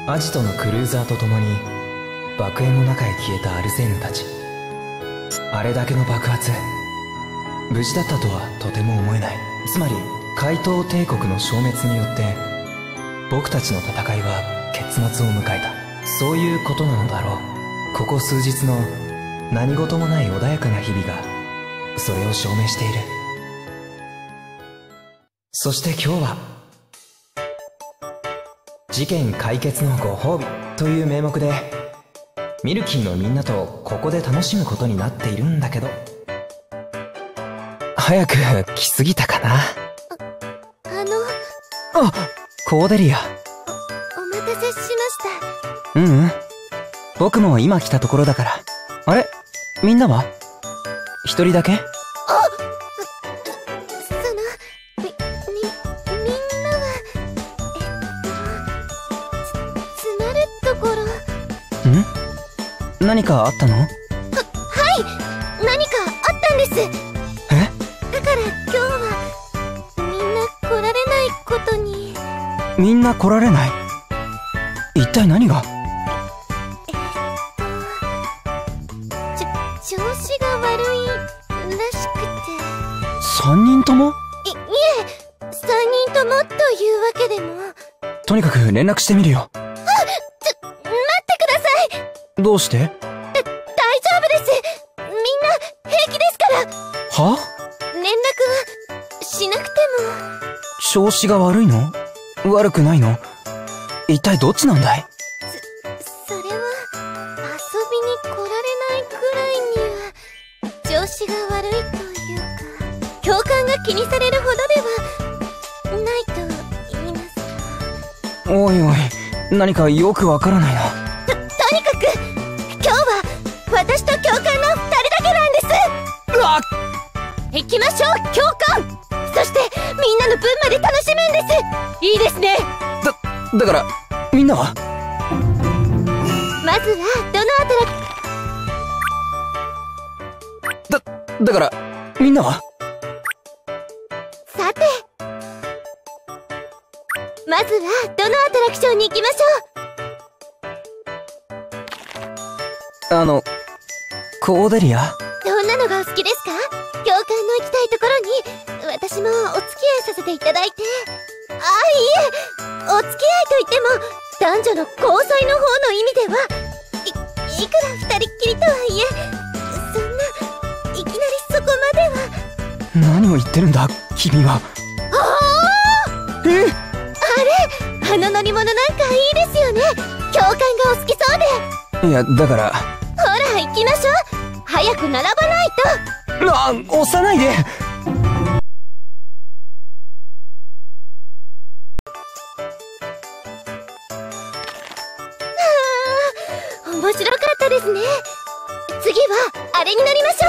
アジトのクルーザーと共に爆炎の中へ消えたアルセーヌたち。あれだけの爆発、無事だったとはとても思えない。つまり怪盗帝国の消滅によって僕たちの戦いは結末を迎えた。そういうことなのだろう。ここ数日の何事もない穏やかな日々がそれを証明している。そして今日は事件解決のご褒美という名目でミルキーのみんなとここで楽しむことになっているんだけど、早く来すぎたかな。あ、コーデリア。 お待たせしました。 ううん、僕も今来たところだから。あれ、みんなは一人だけ？ みんなはつまるところ。 何かあったの？ はい、何かあったんです。 え？ だから今日はみんな来られないことに。 みんな来られない？一体何が？ 調子が悪いらしくて。 3人とも？ いえ、3人ともというわけでも。 とにかく連絡してみるよ。 待ってください。 どうして？ 大丈夫です。みんな平気ですから。 は？ 連絡はしなくても。 調子が悪いの？悪くないの？一体どっちなんだい？ それは遊びに来られないくらいには調子が悪いというか、共感が気にされるほどではないと言いますか。 おいおい、何かよくわからないな。 とにかく今日は私と教官の2人だけなんです。 うわっ！ 行きましょう、教官。そしてみんなの分まで楽しむんです。いいですね。 だからみんなは？ まずはどのだからみんなは？ さて、まずはどのアトラクションに行きましょう。 コーデリア？ どんなのがお好きですか？教官の行きたいところに私もお付き合いさせていただいて。いえ、お付き合いといっても男女の交際の方の意味ではいくら二人っきりとはいえ、そんないきなりそこまでは。 何を言ってるんだ君は。 あの乗り物なんかいいですよね。教官がお好きそうで。 いや、だから。 ほら行きましょう。早く並ばないと。 押さないで。 面白かったですね。次はあれに乗りまし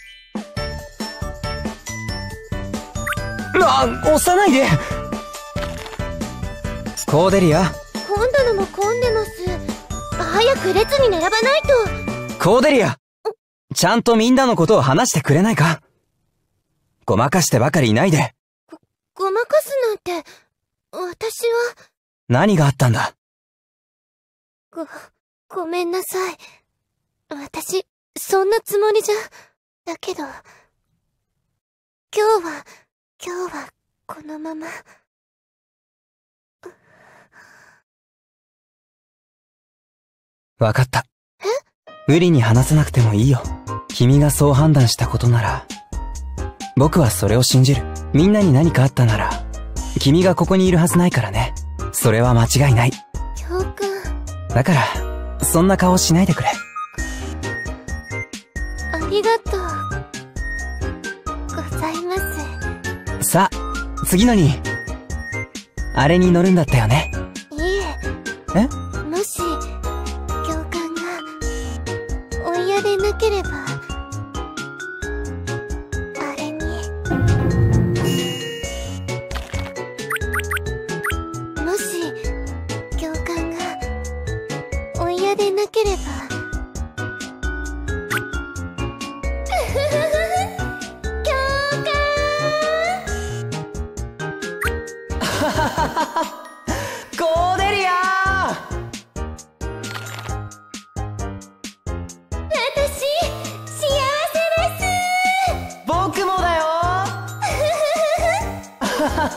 ょう。 押さないで。コーデリア。 今度のも混んでます。早く列に並ばないと。 コーデリア、ちゃんとみんなのことを話してくれないか？ごまかしてばかりいないで。 ごまかすなんて、私は。 何があったんだ？ ごめんなさい。私、そんなつもりじゃ。だけど、今日は、このまま。 わかった。無理に話さなくてもいいよ。君がそう判断したことなら、僕はそれを信じる。みんなに何かあったなら、君がここにいるはずないからね。それは間違いない。 教官。 だから、そんな顔しないでくれ。 ありがとうございます。 さあ、次のに、あれに乗るんだったよね。 いいえ。もし、教官が、お嫌でなければ、あれに。もし、教官が、お嫌でなければ。 コーデリア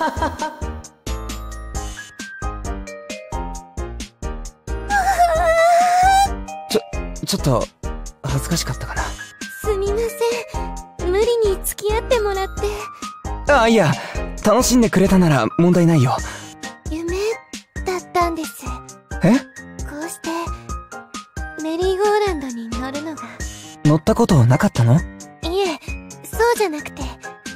ちょっと恥ずかしかったかな。 すみません、無理に付き合ってもらって。 あ、いや、楽しんでくれたなら問題ないよ。 夢だったんです。 え？ こうしてメリーゴーランドに乗るのが。 乗ったことなかったの？ いえ、そうじゃなくて、 ん？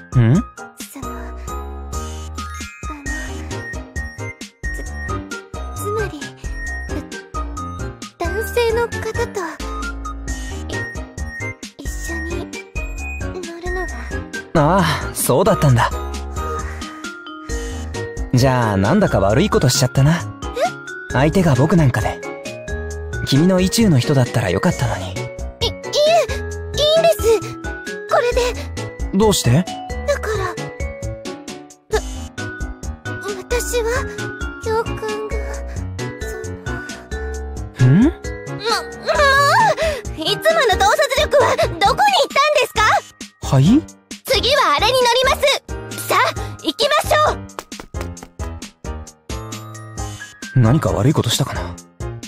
つまり、男性の方と一緒に乗るのが。 ああ、そうだったんだ。じゃあ、なんだか悪いことしちゃったな。相手が僕なんかで。君の意中の人だったらよかったのに。 いえ、いいんです。これで。 どうして？ だから、私は、教官が、 ん？ もう、いつもの洞察力はどこに行ったんですか？ はい？ 次はあれに乗ります。さあ、行きましょう。 何か悪いことしたかな？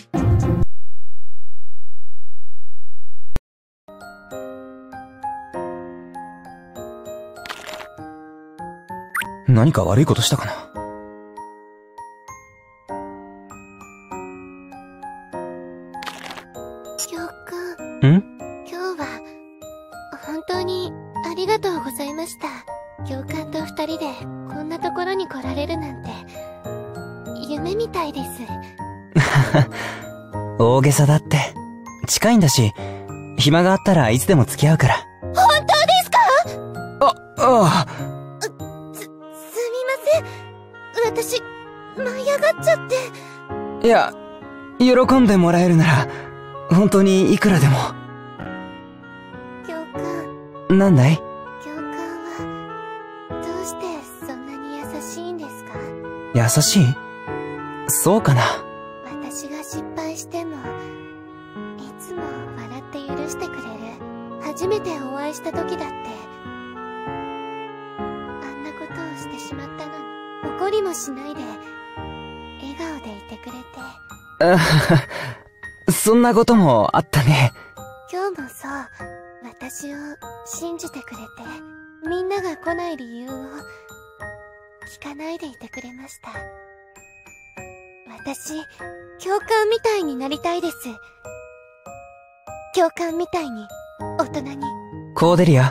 何か悪いことしたかな？ 教官。 ん？ 今日は、本当にありがとうございました。教官と二人でこんなところに来られるなんて、夢みたいです。 大げさだって。近いんだし、暇があったらいつでも付き合うから。 本当ですか？ ああ。 すみません。私、舞い上がっちゃって。 いや、喜んでもらえるなら、本当にいくらでも。 教官。 なんだい？ 教官は、どうしてそんなに優しいんですか？ 優しい？そうかな。 私が失敗しても、いつも笑って許してくれる。初めてお会いした時だって、あんなことをしてしまったのに、怒りもしないで、笑顔でいてくれて。 そんなこともあったね。 今日もそう、私を信じてくれて、みんなが来ない理由を聞かないでいてくれました。私、教官みたいになりたいです。教官みたいに、大人に。 コーデリア。 はい。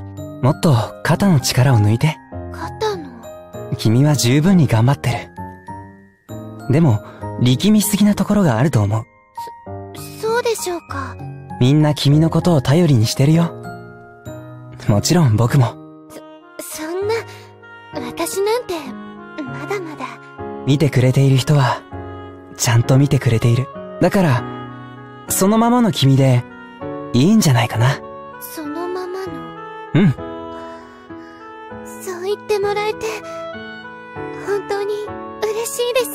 もっと肩の力を抜いて。 肩の？ 君は十分に頑張ってる。でも、力みしすぎなところがあると思う。 そうでしょうか。 みんな君のことを頼りにしてるよ。もちろん僕も。 そんな、私なんて、まだまだ。 見てくれている人は、ちゃんと見てくれている。だから、そのままの君で、いいんじゃないかな。 そのままの？ うん。 そう言ってもらえて、本当に嬉しいです。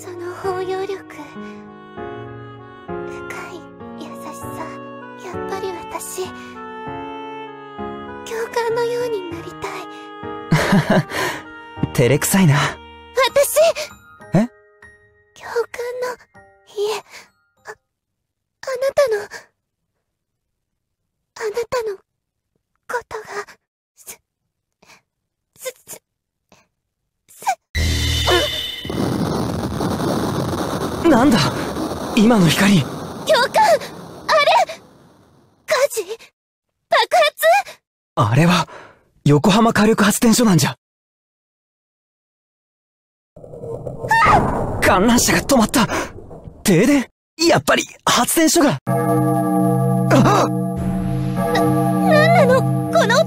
その包容力。深い優しさ。やっぱり私、教官のようになりたい。 照れくさいな。 私！ え？ 教官の、いえ、あなたのことが、 なんだ今の光。 教官！あれ！火事？爆発？ あれは、横浜火力発電所なんじゃ。観覧車が止まった。停電？やっぱり発電所が。あっ！なんなのこの音！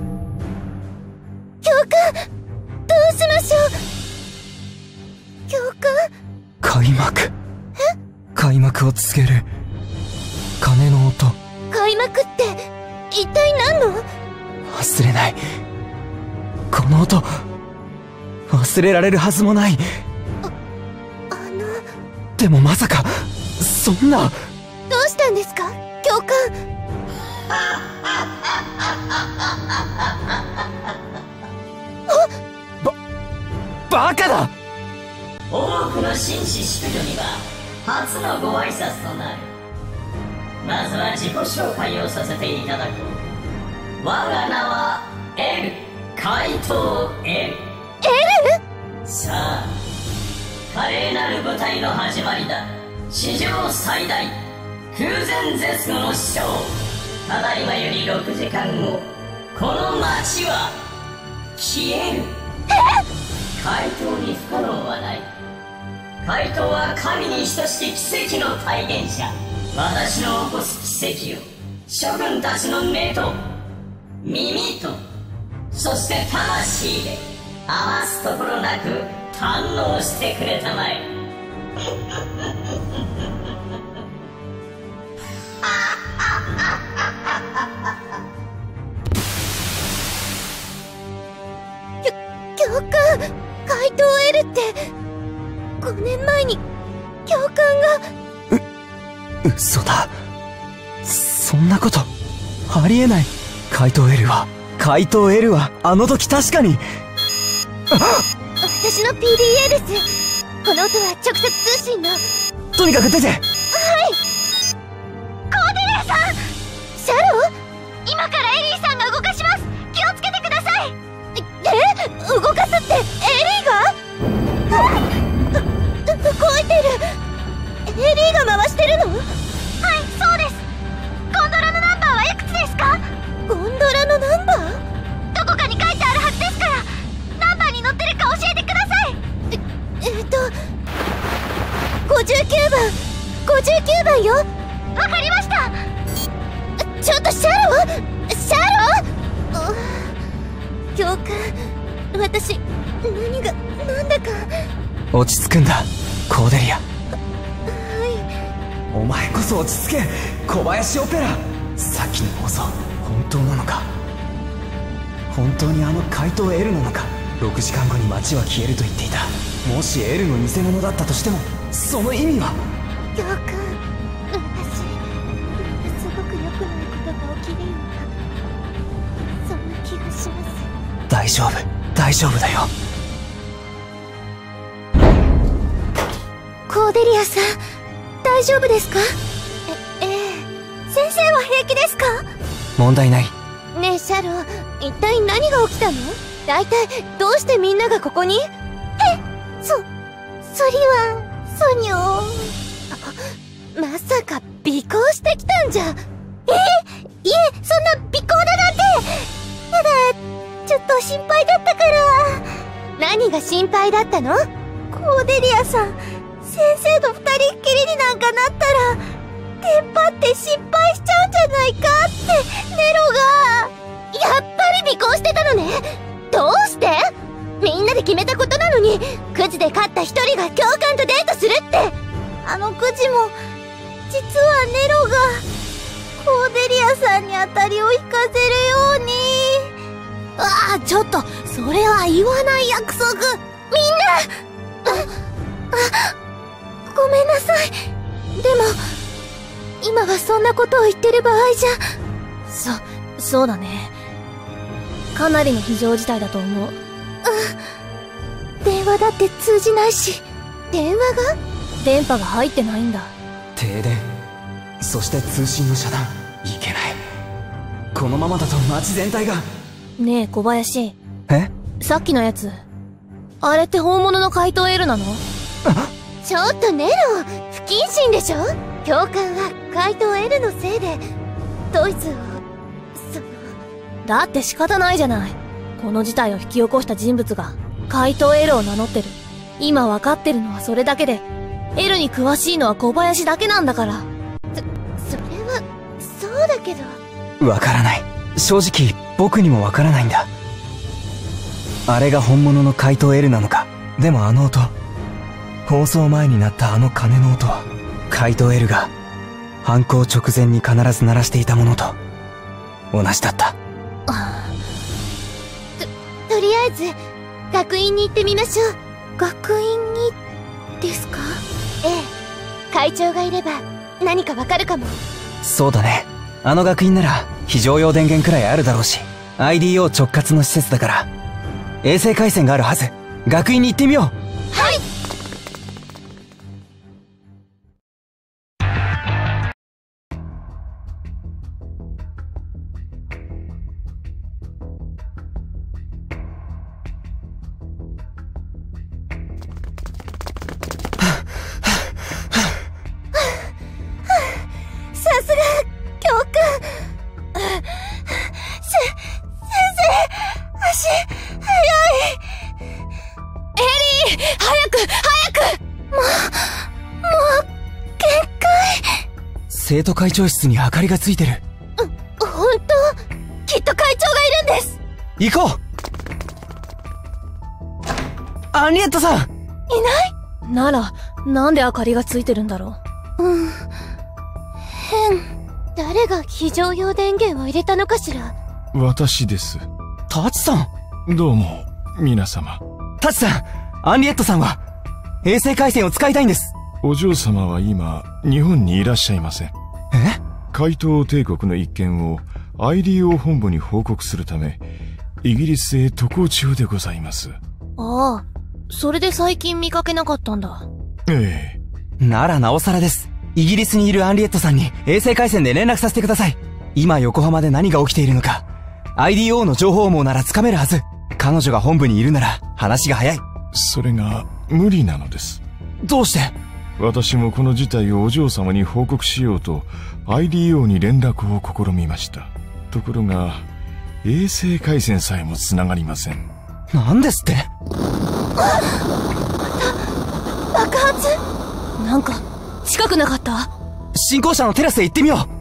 教官、どうしましょう。教官？ 開幕。開幕を告げる鐘の音。 開幕って一体何の？ 忘れない。この音忘れられるはずもない。でもまさかそんな。 どうしたんですか教官？あ、 バカだ。 多くの紳士淑女には初のご挨拶となる。まずは自己紹介をさせていただこう。我が名はエル、怪盗エル。さあ、華麗なる舞台の始まりだ。史上最大空前絶後のショー。ただいまより6時間後、この街は消える。怪盗に不可能はない。怪盗は神に等しき奇跡の体現者。私の起こす奇跡を諸君たちの目と耳と、そして魂で余すところなく堪能してくれたまえ。 教官、怪盗エルって5年前に教官が。 嘘だ。そんなことありえない。怪盗エルはあの時確かに。 私の PDA です。この音は直接通信の。 とにかく出て。はい。 コーデリアさん、シャロー、今からエリーさんが動かします。気をつけてください。動かすってエリーが？動いてる。エリーが回してるの？はい、そうです。ゴンドラのナンバーはいくつですか？ゴンドラのナンバー？どこかに書いてあるはずですから、ナンバーに載ってるか教えてください。59番よ。わかりました。ちょっとシャロー、教官、私なんだか。 落ち着くんだ、コーデリア。 はい。 お前こそ落ち着け、小林オペラ。さっきの放送本当なのか？本当にあの怪盗エルなのか？6時間後に街は消えると言っていた。もしエルの偽物だったとしても、その意味は？ 教官、私すごく良くないことが起きるような、そんな気がします。 大丈夫だよ。 コーデリアさん、大丈夫ですか？先生は平気ですか？ 問題ない。 ねえシャロ、一体何が起きたの？大体どうしてみんながここに？それはソニョ。まさか尾行してきたんじゃ。いえ、そんな尾行だなんて。ただちょっと心配だったから。何が心配だったの？コーデリアさん、先生と二人っきりになんかなったらテンパって失敗しちゃうんじゃないかってネロが。やっぱり尾行してたのね。どうして？みんなで決めたことなのに、くじで勝った一人が教官とデートするって。あのくじも実はネロがコーデリアさんに当たりを引かせるように。ちょっとそれは言わない約束。みんなごめんなさい。でも今はそんなことを言ってる場合じゃ。そうだね。かなりの非常事態だと思う。電話だって通じないし。電話が？電波が入ってないんだ。 停電、そして通信の遮断。いけない。このままだと街全体が。 ねえ小林、 さっきのやつ、あれって本物の怪盗エルなの？ちょっとネロ、不謹慎でしょ。教官は怪盗エルのせいでドイツを。だって仕方ないじゃない。この事態を引き起こした人物が怪盗エルを名乗ってる。今分かってるのはそれだけで、エルに詳しいのは小林だけなんだから。それはそうだけど。 わからない。正直僕にもわからないんだ。あれが本物の怪盗エルなのか。でもあの音、放送前に鳴ったあの鐘の音は、怪盗エルが犯行直前に必ず鳴らしていたものと同じだった。 とりあえず学院に行ってみましょう。学院にですか？ええ、会長がいれば何かわかるかも。 そうだね。あの学院なら非常用電源くらいあるだろうし、IDO 直轄の施設だから衛星回線があるはず。 学院に行ってみよう。 はい。さすが教官。先生、足早い。エリー、早く。もう限界。 生徒会長室に明かりがついてる。 本当？きっと会長がいるんです。 行こう。アンリエットさん。 いない？ なら、なんで明かりがついてるんだろう。 変。誰が非常用電源を入れたのかしら。 私です。 タチさん。 どうも、皆様。 タチさん、アンリエットさんは、衛星回線を使いたいんです。 お嬢様は今、日本にいらっしゃいません。 え？ 怪盗帝国の一件を IDO 本部に報告するため、イギリスへ渡航中でございます。 ああ、それで最近見かけなかったんだ。 ええ。ならなおさらです。イギリスにいるアンリエットさんに衛星回線で連絡させてください。今横浜で何が起きているのか、IDO の情報網ならつかめるはず。彼女が本部にいるなら話が早い。 それが無理なのです。 どうして？ 私もこの事態をお嬢様に報告しようと IDO に連絡を試みました。ところが衛星回線さえも繋がりません。 なんですって？ 爆発？ なんか近くなかった？ 新校舎のテラスへ行ってみよう。こ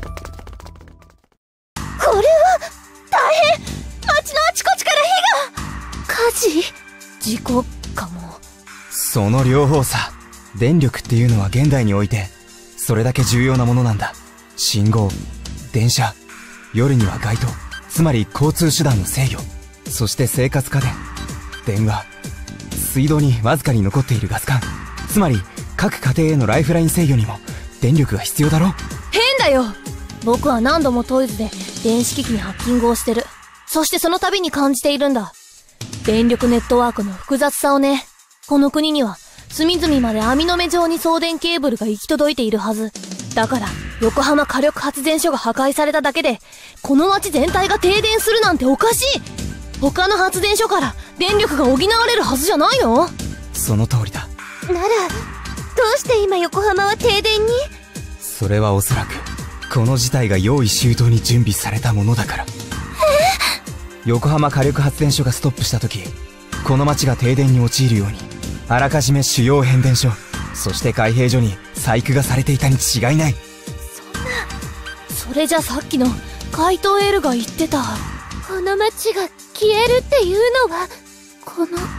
れは大変。街のあちこちから火事？ 事故かも。 その両方さ。電力っていうのは現代においてそれだけ重要なものなんだ。信号、電車、夜には街灯、つまり交通手段の制御、そして生活家電、電話、水道にわずかに残っているガス管、つまり各家庭へのライフライン制御にも電力が必要だろ。 変だよ。僕は何度もトイズで電子機器にハッキングをしてる。そしてその度に感じているんだ。電力ネットワークの複雑さをね。この国には隅々まで網の目状に送電ケーブルが行き届いているはず。だから横浜火力発電所が破壊されただけでこの街全体が停電するなんておかしい。他の発電所から電力が補われるはずじゃないの？ その通りだ。 ならどうして今横浜は停電に？ それはおそらくこの事態が用意周到に準備されたものだから。横浜火力発電所がストップした時、この街が停電に陥るようにあらかじめ主要変電所、そして開閉所に細工がされていたに違いない。 それじゃさっきの怪盗エールが言ってたこの街が消えるっていうのはこのこと？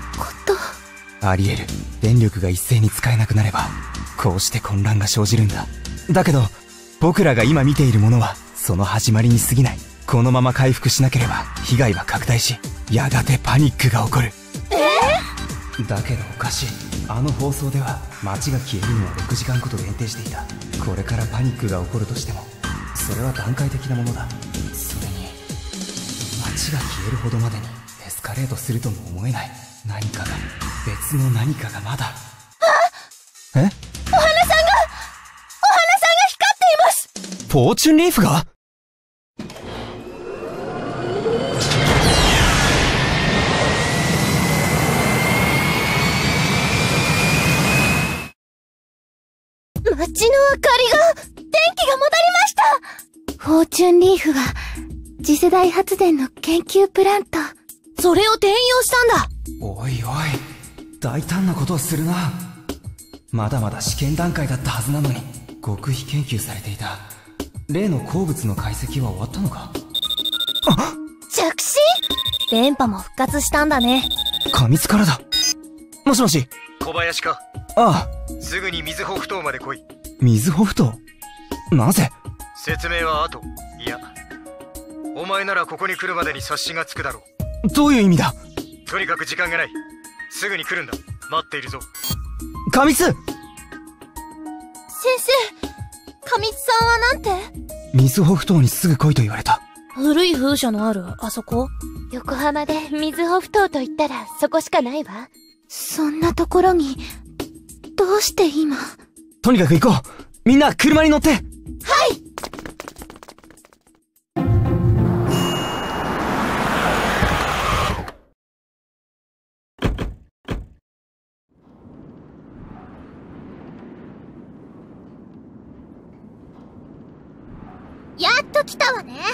あり得る。電力が一斉に使えなくなればこうして混乱が生じるんだ。だけど僕らが今見ているものはその始まりに過ぎない。このまま回復しなければ被害は拡大し、やがてパニックが起こる。だけどおかしい。あの放送では街が消えるのは6時間ごと限定していた。これからパニックが起こるとしてもそれは段階的なものだ。それに街が消えるほどまでにエスカレートするとも思えない。何かが、別の何かがまだ。え？お花さんが光っています。 フォーチュンリーフが？ 街の明かりが、電気が戻りました。フォーチュンリーフは次世代発電の研究プラント。 それを転用したんだ。 おいおい、大胆なことをするな。まだまだ試験段階だったはずなのに極秘研究されていた例の鉱物の解析は終わったのか？あっ、 着信？ 電波も復活したんだね。 過密からだ。もしもし、 小林か？ ああ、 すぐに水穂島まで来い。 水穂ふ頭？なぜ？ 説明は後。いや、お前ならここに来るまでに察しがつくだろう。どういう意味だ？ とにかく時間がない。すぐに来るんだ。待っているぞ。 過密！先生、過密さんはなんて？ 水穂ふ頭にすぐ来いと言われた。 古い風車のあるあそこ？ 横浜で水穂ふ頭と言ったらそこしかないわ。そんなところに、どうして今。 とにかく行こう。みんな車に乗って。はい。 やっと来たわね。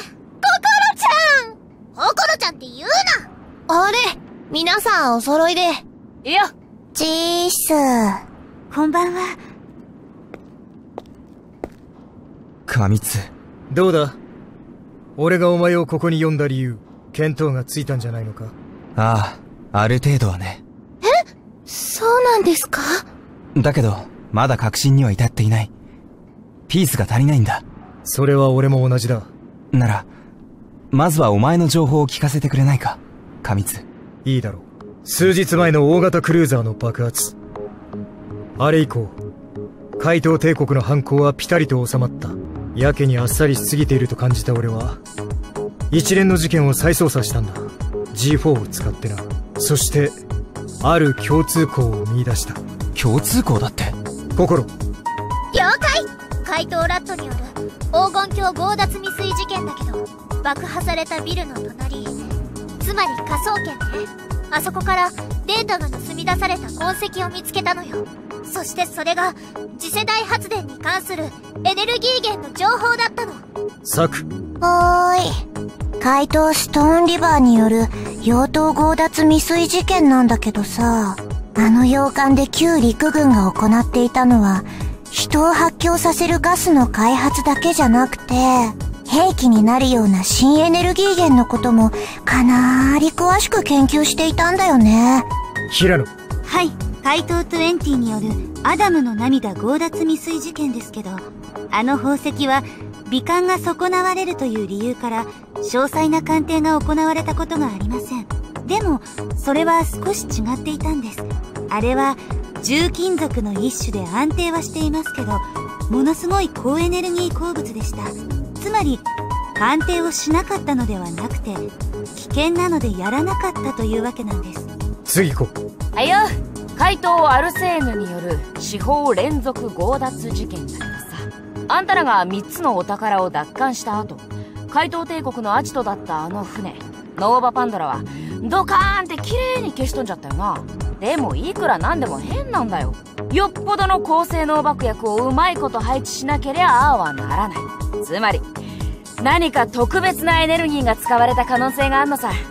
心ちゃんって言うな。 あれ、皆さんお揃いで。いや。 チース。こんばんは。 神津。 どうだ？俺がお前をここに呼んだ理由、見当がついたんじゃないのか？ ああ、ある程度はね。 え？そうなんですか？ だけど、まだ確信には至っていない。ピースが足りないんだ。 それは俺も同じだ。 なら、まずはお前の情報を聞かせてくれないか、神津。 いいだろう。数日前の大型クルーザーの爆発。あれ以降、怪盗帝国の犯行はピタリと収まった。やけにあっさりしすぎていると感じた俺は、一連の事件を再捜査したんだ。G4 を使ってな。そして、ある共通項を見出した。 共通項だって。 心。 了解。怪盗ラットによる黄金鏡強奪未遂事件だけど、爆破されたビルの隣、つまり科捜研ね。あそこからデータが盗み出された痕跡を見つけたのよ。そしてそれが次世代発電に関するエネルギー源の情報だったの。 サク。 はーい。怪盗ストーンリバーによる妖刀強奪未遂事件なんだけどさ、あの洋館で旧陸軍が行っていたのは、人を発狂させるガスの開発だけじゃなくて、兵器になるような新エネルギー源のこともかなーり詳しく研究していたんだよね。 平野。 はい、怪盗20によるアダムの涙強奪未遂事件ですけど、あの宝石は美観が損なわれるという理由から詳細な鑑定が行われたことがありません。でもそれは少し違っていたんです。あれは重金属の一種で安定はしていますけど、ものすごい高エネルギー鉱物でした。つまり鑑定をしなかったのではなくて、危険なのでやらなかったというわけなんです。 次行こう。 はいよ。怪盗アルセーヌによる司法連続強奪事件だけどさ、あんたらが3つのお宝を奪還した後、怪盗帝国のアジトだったあの船ノーバパンドラはドカーンって綺麗に消し飛んじゃったよな。でもいくらなんでも変なんだよ。よっぽどの高性能爆薬をうまいこと配置しなけりゃああはならない。つまり何か特別なエネルギーが使われた可能性があんのさ。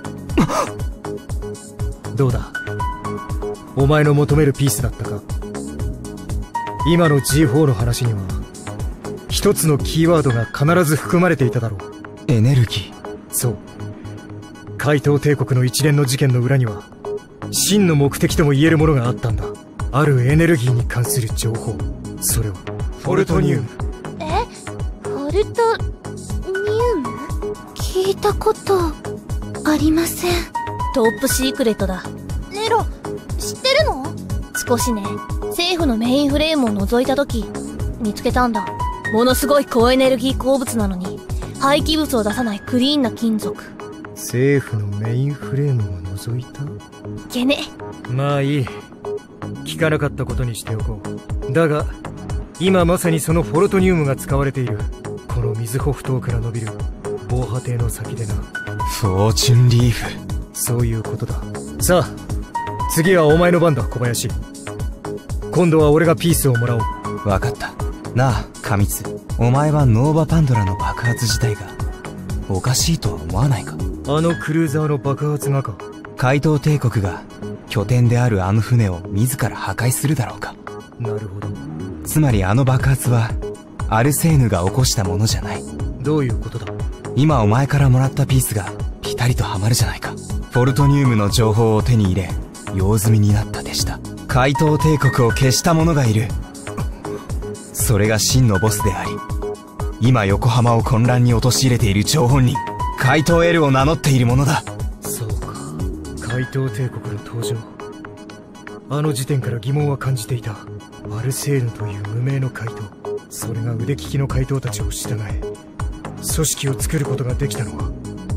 どうだ、お前の求めるピースだったか？今の G4 の話には一つのキーワードが必ず含まれていただろう。 エネルギー。 そう。怪盗帝国の一連の事件の裏には真の目的とも言えるものがあったんだ。あるエネルギーに関する情報。それはフォルトニウム。 フォルトニウム？聞いたことありません。 トップシークレットだ。 ネロ、知ってるの？ 少しね。政府のメインフレームを覗いた時見つけたんだ。ものすごい高エネルギー鉱物なのに廃棄物を出さないクリーンな金属。 政府のメインフレームを覗いた？ げね。 まあいい。聞かなかったことにしておこう。だが今まさにそのフォルトニウムが使われているこの水穂ふ頭から伸びる防波堤の先でな。 フォーチュンリーフ。 そういうことだ。さあ次はお前の番だ、小林。今度は俺がピースをもらおう。 わかった。なあ、神津。お前はノーバパンドラの爆発自体がおかしいとは思わないか？ あのクルーザーの爆発がか？ 怪盗帝国が拠点であるあの船を自ら破壊するだろうか？ なるほど。 つまりあの爆発はアルセーヌが起こしたものじゃない。 どういうことだ？ 今お前からもらったピースがピタリとはまるじゃないか。フォルトニウムの情報を手に入れ用済みになった手下、怪盗帝国を消した者がいる。それが真のボスであり、今横浜を混乱に陥れている張本人、怪盗 L を名乗っている者だ。 そうか、怪盗帝国の登場。あの時点から疑問は感じていた。アルセーヌという無名の怪盗、それが腕利きの怪盗たちを従え組織を作ることができたのは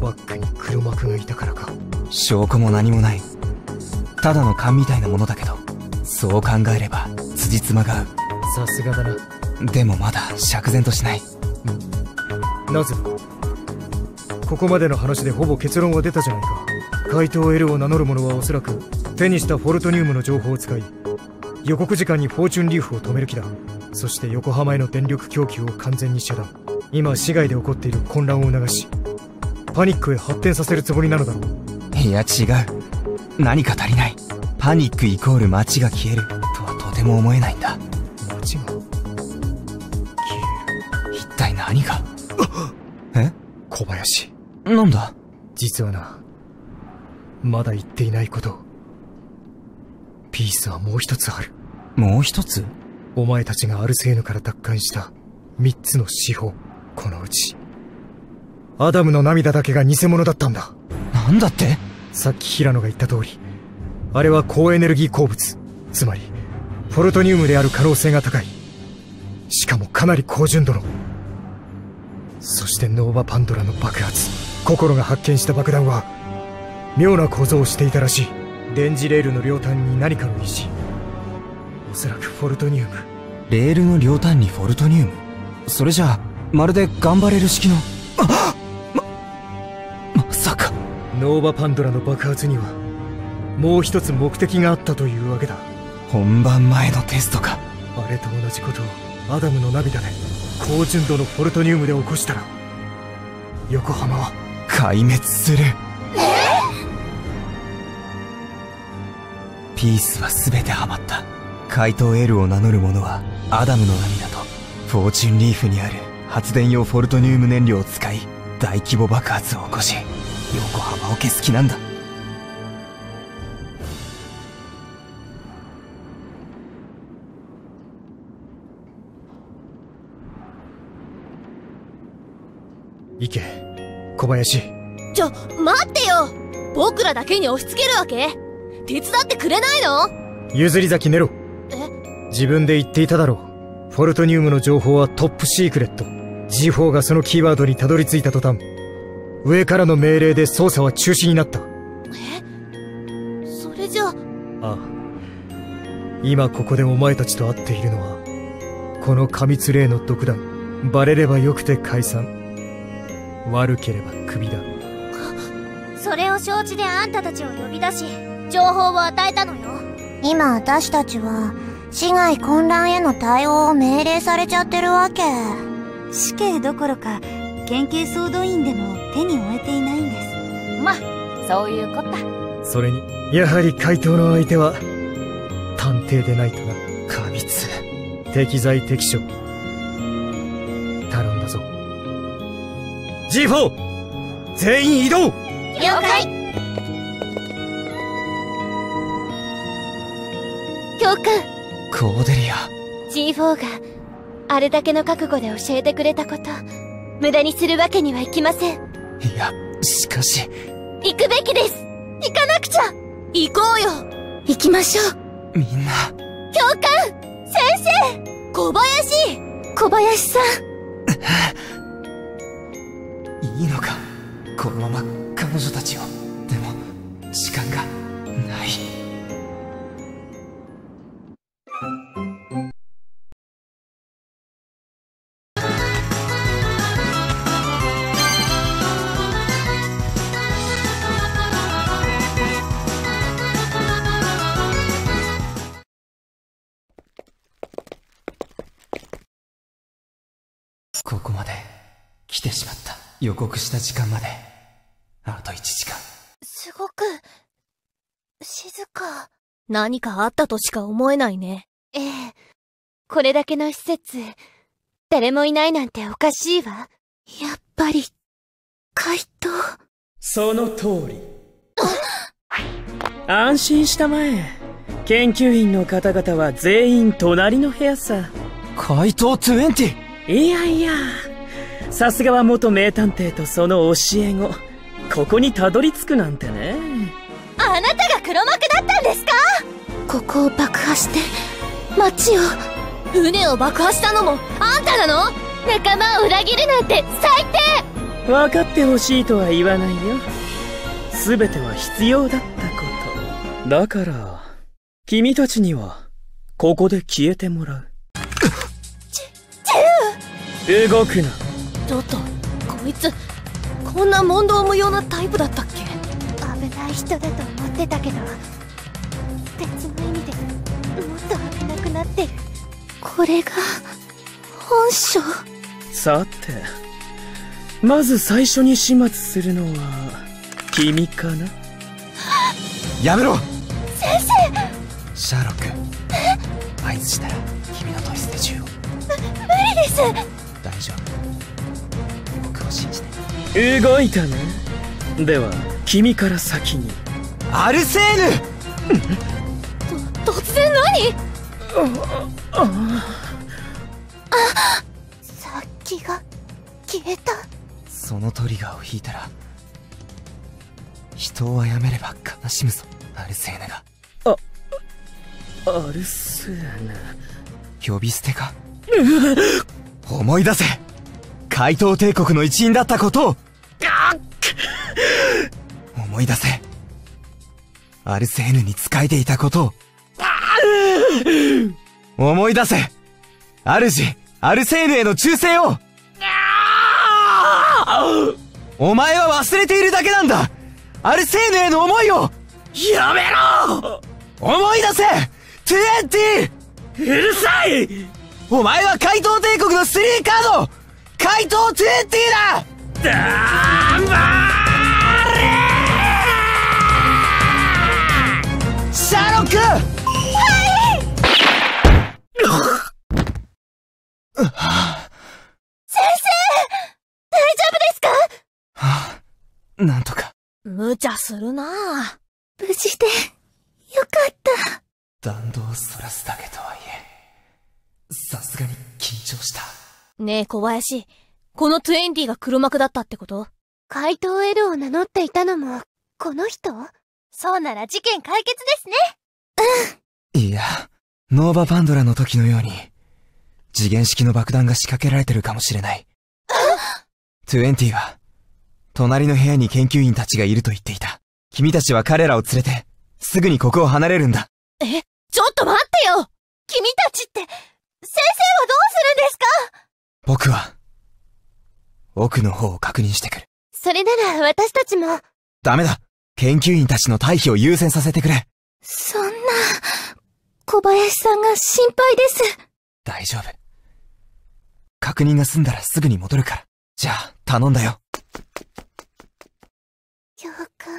バッグに黒幕がいたからか。 証拠も何もない。ただの勘みたいなものだけど、そう考えれば辻褄が合う。 さすがだな。 でもまだ釈然としない。 なぜだ。ここまでの話でほぼ結論は出たじゃないか。怪盗 L を名乗る者はおそらく手にしたフォルトニウムの情報を使い、予告時間にフォーチュンリーフを止める気だ。そして横浜への電力供給を完全に遮断。今市外で起こっている混乱を促し、パニックへ発展させるつもりなのだろう。 いや違う。何か足りない。パニックイコール街が消えるとはとても思えないんだ。 街が消える。一体何がえ？ 小林。 なんだ？ 実はな、まだ言っていないこと。ピースはもう一つある。 もう一つ？ お前たちがアルセーヌから奪還した3つの司法、このうちアダムの涙だけが偽物だったんだ。 なんだって？ さっき平野が言った通り、あれは高エネルギー鉱物、つまりフォルトニウムである可能性が高い。しかもかなり高純度の。そしてノーバパンドラの爆発、心が発見した爆弾は妙な構造をしていたらしい。電磁レールの両端に何かの石、おそらくフォルトニウム。 レールの両端にフォルトニウム？それじゃあまるでガンバレル式の。まさかノーバパンドラの爆発にはもう一つ目的があったというわけだ。 本番前のテストか。 あれと同じことをアダムの涙で高純度のフォルトニウムで起こしたら、横浜は壊滅する。ピースは全てハマった。怪盗 L を名乗る者はアダムの涙とフォーチュンリーフにある発電用フォルトニウム燃料を使い大規模爆発を起こし、横浜を消す気なんだ。 行け、小林。 ちょ、待ってよ。僕らだけに押し付けるわけ？手伝ってくれないの？ 譲り咲きネロ。自分で言っていただろう。フォルトニウムの情報はトップシークレット。G4 がそのキーワードにたどり着いた途端、上からの命令で捜査は中止になった。 それじゃあ。 ああ。今ここでお前たちと会っているのは、この過密令の独断。バレればよくて解散。悪ければクビだ。 それを承知であんたたちを呼び出し、情報を与えたのよ。 今私たちは市外混乱への対応を命令されちゃってるわけ。 死刑どころか県警総動員でも手に負えていないんです。 ま、そういうこった。 それにやはり怪盗の相手は探偵でないとな。 過密。 適材適所。頼んだぞ。 G4 全員移動。 了解。教官、 コーデリア。 G4 があれだけの覚悟で教えてくれたこと、無駄にするわけにはいきません。 いや、しかし。 行くべきです。行かなくちゃ。 行こうよ。 行きましょう。みんな。 教官、先生、 小林。 小林さん。 いいのか、このまま彼女たちを。でも時間がない。ここまで来てしまった。予告した時間まであと1時間。 すごく静か。 何かあったとしか思えないね。 ええ、これだけの施設、誰もいないなんておかしいわ。やっぱり怪盗。 その通り。安心したまえ。研究員の方々は全員隣の部屋さ。 怪盗20？ いやいや、さすがは元名探偵とその教え子。ここにたどり着くなんてね。 あなたが黒幕だったんですか？ここを爆破して街を。 船を爆破したのもあんたなの？ 仲間を裏切るなんて最低。 分かってほしいとは言わないよ。全ては必要だったこと。だから、君たちには、ここで消えてもらう。動くな。 ちょっと、こいつ、こんな問答無用なタイプだったっけ？ 危ない人だと思ってたけど、別の意味でもっと危なくなってる。これが本性。 さて、まず最初に始末するのは君かな。 やめろ。 先生。 シャーロック、合図したら君のトイスで銃を。 無理です。 大丈夫、僕を信じて。 動いたね。では君から先に。 アルセーヌ。突然何？ さっきが消えた。 そのトリガーを引いたら人を殺めれば悲しむぞ、アルセーヌが。 アルセーヌ、 呼び捨てか。思い出せ、怪盗帝国の一員だったことを。思い出せ、アルセーヌに仕えていたことを。思い出せ、主アルセーヌへの忠誠を。お前は忘れているだけなんだ、アルセーヌへの思いを。 やめろ。 思い出せ、20。 うるさい。 お前は怪盗帝国の3カード、怪盗20だ。 頑張れシャーロック。 先生、大丈夫ですか？ はあ、なんとか。 無茶するなぁ。 無事でよかった。 弾道をそらすだけとはいえ、さすがに緊張した。 ねえ小林、この20が黒幕だったってこと？ 怪盗エルを名乗っていたのもこの人？そうなら事件解決ですね。 いや、ノーバパンドラの時のように次元式の爆弾が仕掛けられてるかもしれない。20は隣の部屋に研究員たちがいると言っていた。君たちは彼らを連れてすぐにここを離れるんだ。 ちょっと待ってよ。 君たちって先生はどうするんですか？ 僕は奥の方を確認してくる。 それなら私たちも。 ダメだ、研究員たちの退避を優先させてくれ。 そんな、小林さんが心配です。 大丈夫、確認が済んだらすぐに戻るから。じゃあ頼んだよ。 教官。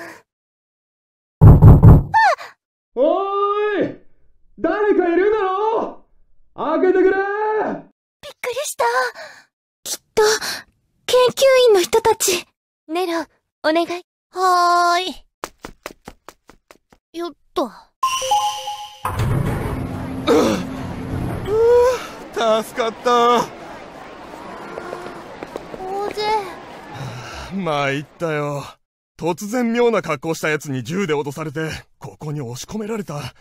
おーい、誰かいるだろ？開けてくれ。 びっくりした。きっと研究員の人たち。ネロ、お願い。 はーい。よっと。 助かった。 大勢。 参ったよ。突然妙な格好した奴に銃で脅されて、ここに押し込められた。どう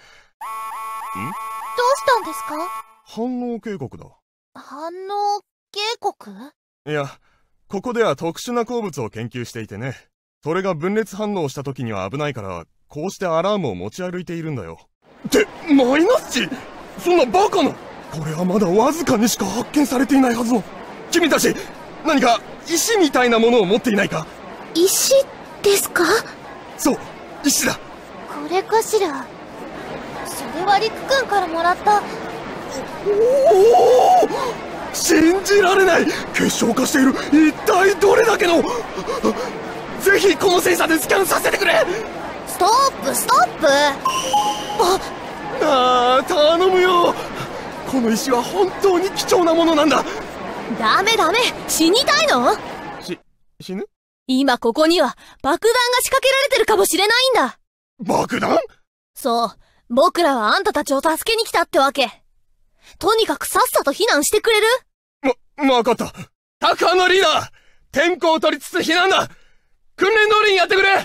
したんですか？ 反応警告だ。 反応警告？ いや、ここでは特殊な鉱物を研究していてね。それが分裂反応した時には危ないから、こうしてアラームを持ち歩いているんだよ。ってマイナス値？そんなバカな。これはまだわずかにしか発見されていないはずの。君たち何か石みたいなものを持っていないか？ 石ですか？ そう、石だ。 これかしら。それは陸くんからもらった。 おお、信じられない。結晶化している。一体どれだけの。ぜひこのセンサーでスキャンさせてくれ。 ストップストップ。 頼むよ。この石は本当に貴重なものなんだ。 ダメダメ、死にたいの？ 死ぬ？ 今ここには爆弾が仕掛けられてるかもしれないんだ。 爆弾？ そう、僕らはあんたたちを助けに来たってわけ。とにかくさっさと避難してくれる？ わかった。タクハのリーダー、天候を取りつつ避難だ。訓練通りにやってくれ。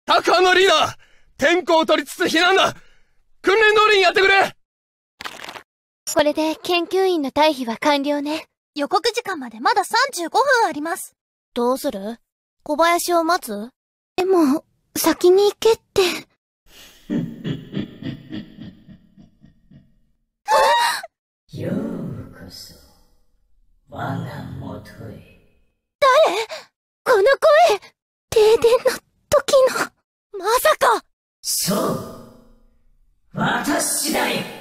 タクハのリーダー、天候を取りつつ避難だ。訓練通りにやってくれ。 これで研究員の退避は完了ね。 予告時間までまだ35分あります。どうする？小林を待つ？ でも、先に行けって。 ようこそ、我が元へ。 誰？この声！停電の時の。 まさか！ そう。私だよ。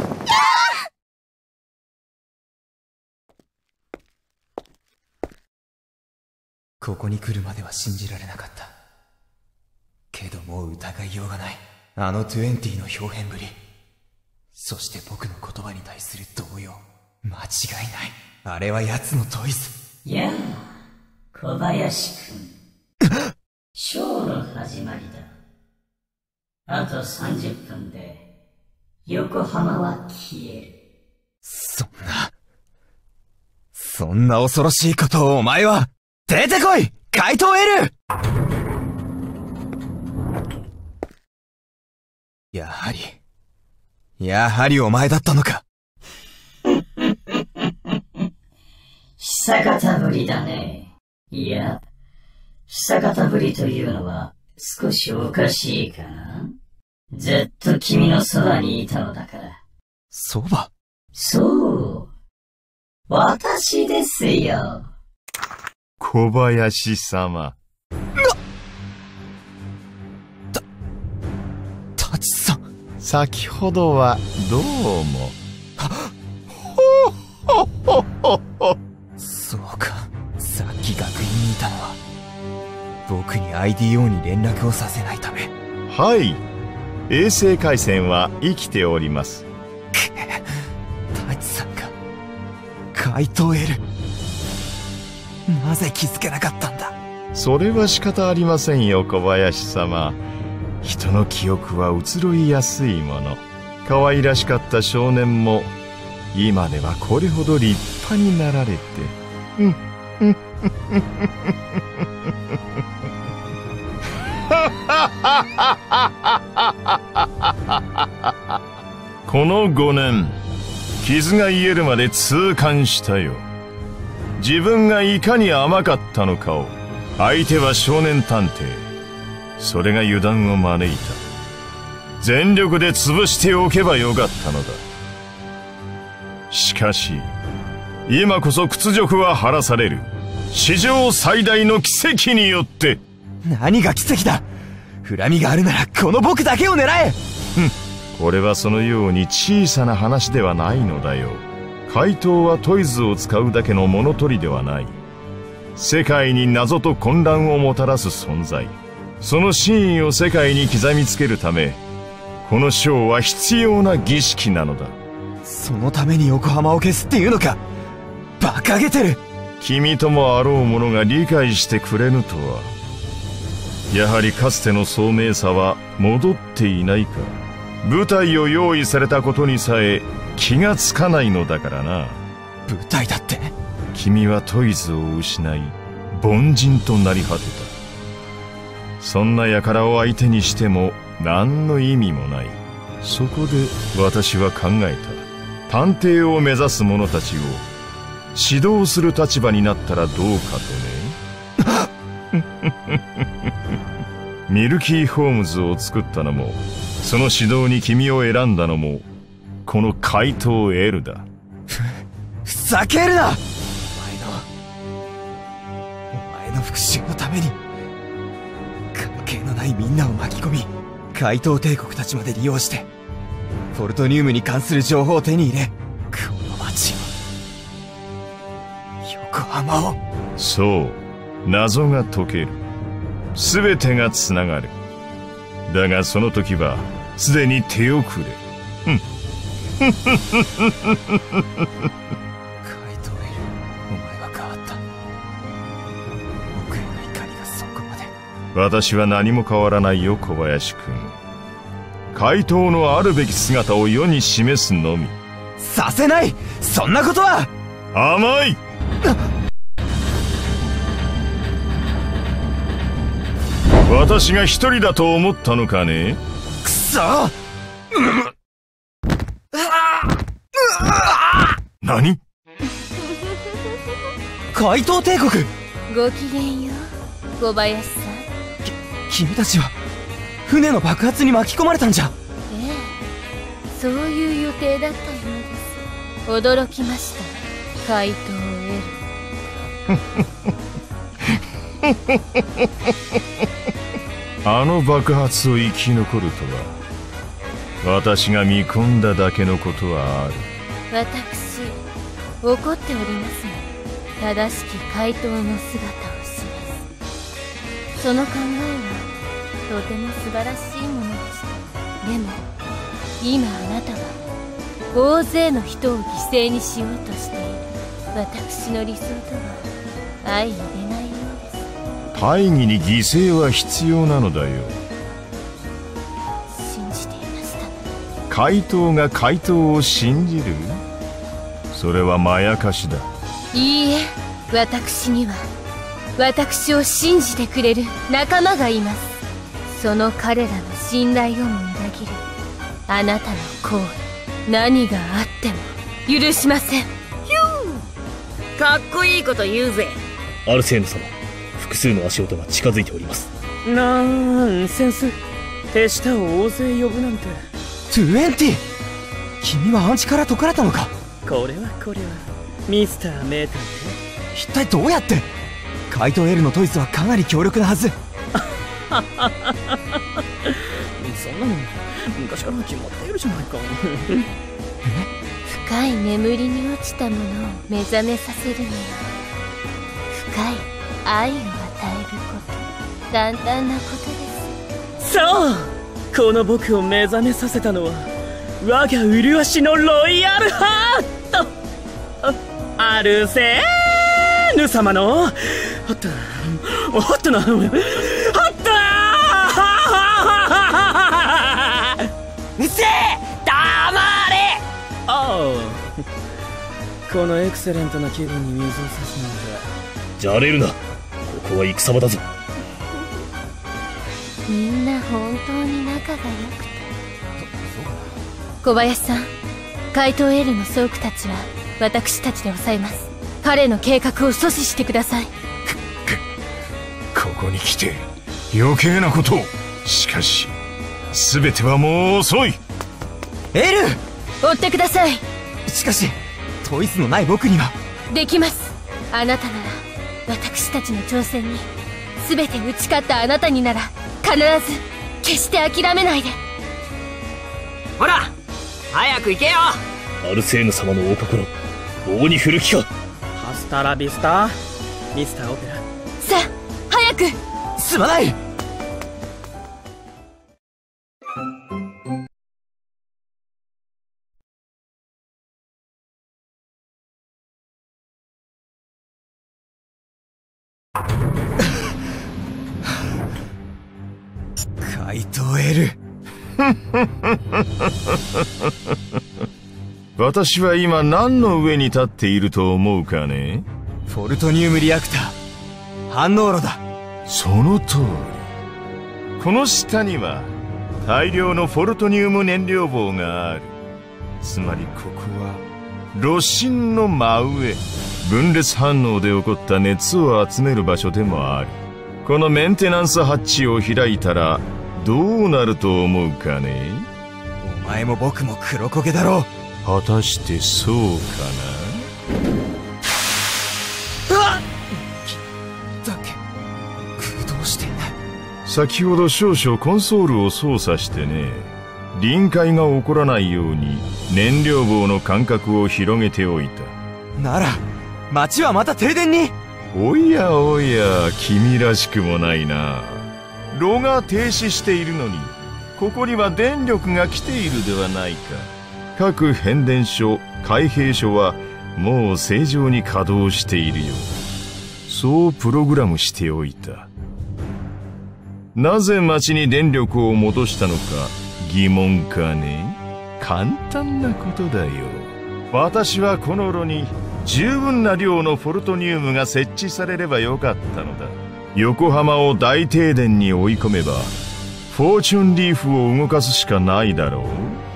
ここに来るまでは信じられなかった。けどもう疑いようがない。あの20の表現ぶり。そして僕の言葉に対する動揺。間違いない。あれは奴のトイズ。 やあ、小林くん。ショーの始まりだ。あと30分で、横浜は消える。 そんな恐ろしいことをお前は、出てこい！怪盗L！やはりお前だったのか。 久方ぶりだね。いや、久方ぶりというのは少しおかしいかな。ずっと君のそばにいたのだから。 そば？ そう。私ですよ。 小林様。 タチさん。 先ほどはどうも。 そうか。さっき学院にいたのは、僕に IDO に連絡をさせないため。 はい。衛星回線は生きております。 タチさんが、怪盗L。なぜ気づけなかったんだ。 それは仕方ありませんよ、小林様。人の記憶は移ろいやすいもの。可愛らしかった少年も今ではこれほど立派になられて。この5年、傷が癒えるまで痛感したよ。自分がいかに甘かったのかを。相手は少年探偵。それが油断を招いた。全力で潰しておけばよかったのだ。しかし今こそ屈辱は晴らされる。史上最大の奇跡によって。 何が奇跡だ。恨みがあるならこの僕だけを狙え。 これはそのように小さな話ではないのだよ。怪盗はトイズを使うだけの物取りではない。世界に謎と混乱をもたらす存在。その真意を世界に刻みつけるため、このショーは必要な儀式なのだ。 そのために横浜を消すっていうのか。馬鹿げてる。 君ともあろう者が理解してくれぬとは。やはりかつての聡明さは戻っていないか。舞台を用意されたことにさえ気がつかないのだからな。 舞台だって？ 君はトイズを失い凡人となり果てた。そんな輩を相手にしても何の意味もない。そこで私は考えた。探偵を目指す者たちを指導する立場になったらどうかとね。ミルキー・ホームズを作ったのも、その指導に君を選んだのも、この怪盗Lだ。 ふざけるな。お前の復讐のために関係のないみんなを巻き込み、怪盗帝国たちまで利用してフォルトニウムに関する情報を手に入れ、この街を、横浜を。 そう、謎が解ける。全てがつながる。だがその時はすでに手遅れ。 怪盗L、お前は変わった。僕への怒りがそこまで。 私は何も変わらないよ、小林君。怪盗のあるべき姿を世に示すのみ。 させない。そんなことは。 甘い。 私が一人だと思ったのかね。 くそ何？ 怪盗帝国。 ごきげんよう、小林さん。 君たちは船の爆発に巻き込まれたんじゃ。 ええ、そういう予定だったようです。驚きました、怪盗L。 あの爆発を生き残るとは、私が見込んだだけのことはある。 私、怒っておりますが、正しき怪盗の姿を示す。その考えはとても素晴らしいものでした。でも今あなたは大勢の人を犠牲にしようとしている私の理想とは相入れないようです。 大義に犠牲は必要なのだよ。 信じていました。 怪盗が怪盗を信じる？それはまやかしだ。 いいえ、私には私を信じてくれる仲間がいます。その彼らの信頼をも裏切るあなたの行為、何があっても許しません。ヒュー、かっこいいこと言うぜ。 アルセーヌ様、複数の足音が近づいております。 なんセンス、手下を大勢呼ぶなんて。 20！君はアンチから解かれたのか。 これはミスター名探偵。 一体どうやって？怪盗 L のトイズはかなり強力なはず。 そんなの昔から決まっているじゃないか。 深い眠りに落ちたものを目覚めさせるには深い愛を与えること、簡単なことです。 そう、この僕を目覚めさせたのは我が麗しのロイヤルハート、アルセーヌ様のおっとなうっせえ、黙れ。ああ、このエクセレントな気分に水を差すなんて。 じゃれるな、ここは戦場だぞ。 みんな本当に仲が良くて。小林さん、怪盗 L の倉庫たちは私たちで抑えます。彼の計画を阻止してください。 ここに来て余計なことを。しかし全てはもう遅い。 L！ 追ってください。 しかしトイズのない僕には。 できます。あなたなら、私たちの挑戦に全て打ち勝ったあなたになら必ず決して諦めないで。 ほら早く行けよ。 アルセーヌ様のお心、棒に振る気か。 ハスタラビスタミスターオペラ。 さあ早く。 すまない。怪盗 L。 私は今何の上に立っていると思うかね。 フォルトニウムリアクター、反応炉だ。 その通り。この下には大量のフォルトニウム燃料棒がある。つまりここは炉心の真上、分裂反応で起こった熱を集める場所でもある。このメンテナンスハッチを開いたらどうなると思うかね。 お前も僕も黒焦げだろう。 果たしてそうかな。うわっ！だけ駆動していない。 先ほど少々コンソールを操作してね、臨界が起こらないように燃料棒の間隔を広げておいた。 なら街はまた停電に。 おやおや、君らしくもないな。炉が停止しているのにここには電力が来ているではないか。各変電所、開閉所はもう正常に稼働しているよ。そうプログラムしておいた。なぜ町に電力を戻したのか疑問かね。簡単なことだよ。私はこの炉に十分な量のフォルトニウムが設置されればよかったのだ。 横浜を大停電に追い込めばフォーチュンリーフを動かすしかないだろ